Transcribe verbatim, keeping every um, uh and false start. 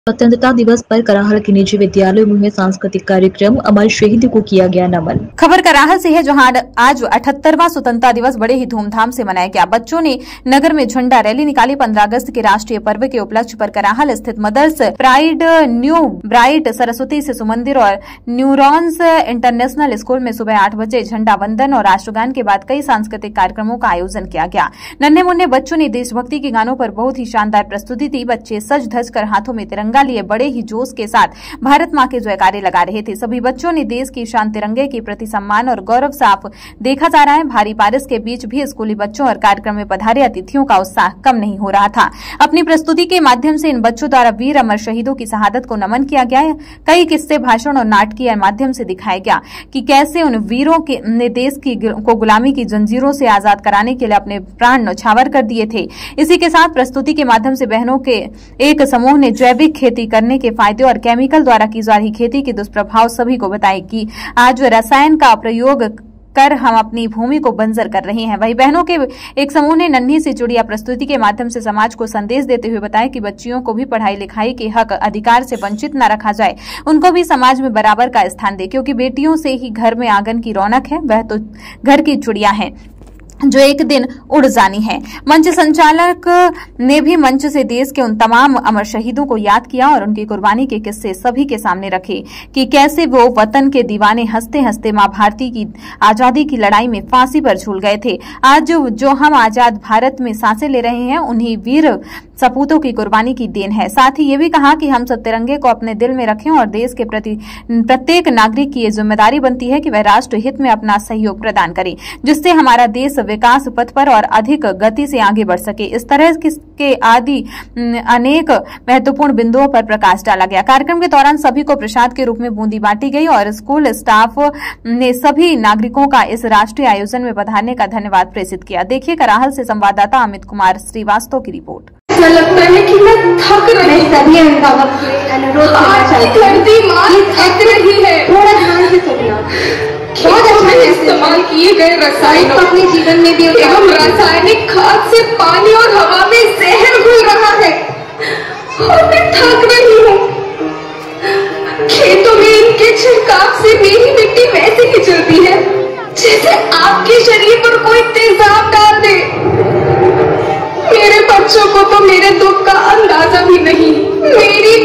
स्वतंत्रता दिवस पर कराहल के निजी विद्यालयों में सांस्कृतिक कार्यक्रम, अमर शहीद को किया गया नमन। खबर कराहल से है, जहां आज अठहत्तरवां स्वतंत्रता दिवस बड़े ही धूमधाम से मनाया गया। बच्चों ने नगर में झंडा रैली निकाली। पंद्रह अगस्त के राष्ट्रीय पर्व के उपलक्ष्य पर कराहल स्थित Mother's Pride, New Bright, Saraswati Shishu Mandir और न्यूरॉन्स इंटरनेशनल स्कूल में सुबह आठ बजे झंडा वंदन और राष्ट्रगान के बाद कई सांस्कृतिक कार्यक्रमों का आयोजन किया गया। नन्हे मुन्ने बच्चों ने देशभक्ति के गानों पर बहुत ही शानदार प्रस्तुति दी। बच्चे सज धज कर हाथों में तिरंगा लिए बड़े ही जोश के साथ भारत मां के जयकारे लगा रहे थे। सभी बच्चों ने देश की शान तिरंगे के प्रति सम्मान और गौरव साफ देखा जा रहा है। भारी बारिश के बीच भी स्कूली बच्चों और कार्यक्रम में पधारे अतिथियों का उत्साह कम नहीं हो रहा था। अपनी प्रस्तुति के माध्यम से इन बच्चों द्वारा वीर अमर शहीदों की शहादत को नमन किया गया है। कई किस्से, भाषण और नाटकीय माध्यम से दिखाया गया कि कैसे उन वीरों के ने देश की को गुलामी की जंजीरों से आजाद कराने के लिए अपने प्राण न्यौछावर कर दिए थे। इसी के साथ प्रस्तुति के माध्यम से बहनों के एक समूह ने जैविक खेती करने के फायदे और केमिकल द्वारा की जा रही खेती के दुष्प्रभाव सभी को बताए कि आज रसायन का प्रयोग कर हम अपनी भूमि को बंजर कर रहे हैं। वही बहनों के एक समूह ने नन्ही सी चुड़िया प्रस्तुति के माध्यम से समाज को संदेश देते हुए बताया कि बच्चियों को भी पढ़ाई लिखाई के हक अधिकार से वंचित न रखा जाए, उनको भी समाज में बराबर का स्थान दे, क्योंकि बेटियों से ही घर में आंगन की रौनक है। वह तो घर की चुड़िया है जो एक दिन उड़ जानी है। मंच संचालक ने भी मंच से देश के उन तमाम अमर शहीदों को याद किया और उनकी कुर्बानी के किस्से सभी के सामने रखे कि कैसे वो वतन के दीवाने हंसते हंसते मां भारती की आजादी की लड़ाई में फांसी पर झूल गए थे। आज जो हम आजाद भारत में सांसें ले रहे हैं, उन्हीं वीर सपूतों की कुर्बानी की देन है। साथ ही ये भी कहा कि हम सब तिरंगे को अपने दिल में रखें और देश के प्रति प्रत्येक नागरिक की ये जिम्मेदारी बनती है कि वह राष्ट्र हित में अपना सहयोग प्रदान करे, जिससे हमारा देश विकास पथ पर और अधिक गति से आगे बढ़ सके। इस तरह के आदि अनेक महत्वपूर्ण बिंदुओं पर प्रकाश डाला गया। कार्यक्रम के दौरान सभी को प्रसाद के रूप में बूंदी बांटी गई और स्कूल स्टाफ ने सभी नागरिकों का इस राष्ट्रीय आयोजन में पधारने का धन्यवाद प्रेषित किया। देखिए कराहल से संवाददाता अमित कुमार श्रीवास्तव की रिपोर्ट। ऐसा लगता है कि मैं थक रही सभी अनुरोध थक रही है। थोड़ा ध्यान से सुनना। खेतों में इस्तेमाल किए गए रसायनों अपने जीवन में भी एवं रासायनिक खाद से पानी और हवा में जहर घुल रहा है और मैं थक रही हूँ। खेतों में इनके छिड़काव से मेरी मिट्टी वैसे ही चलती है जैसे आपके शरीर पर कोई तेजाब डाल दे। मेरे बच्चों को तो मेरे दुख का अंदाजा भी नहीं। मेरी